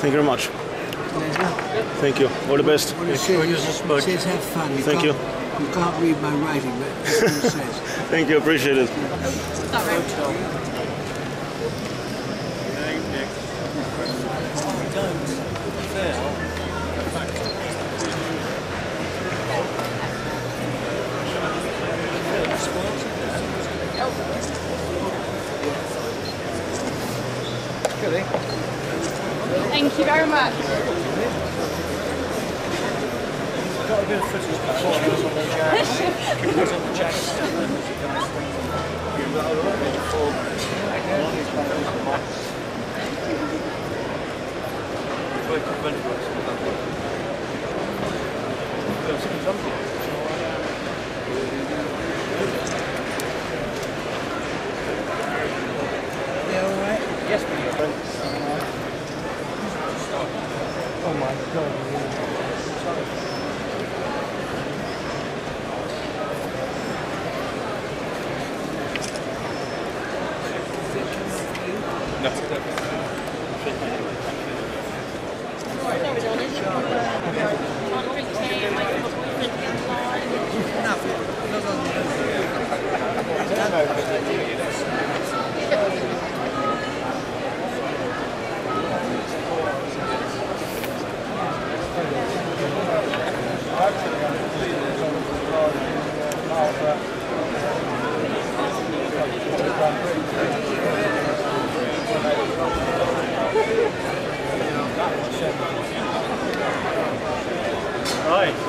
Thank you very much. Pleasure. Thank you. All the best. What it says have fun. Thank you. You can't read my writing, but that's what it says. Thank you, appreciate it. Thank you very much. Got a bit of footage before I was on the Jag. Yeah, all right? Yes, please. Oh my God. Right.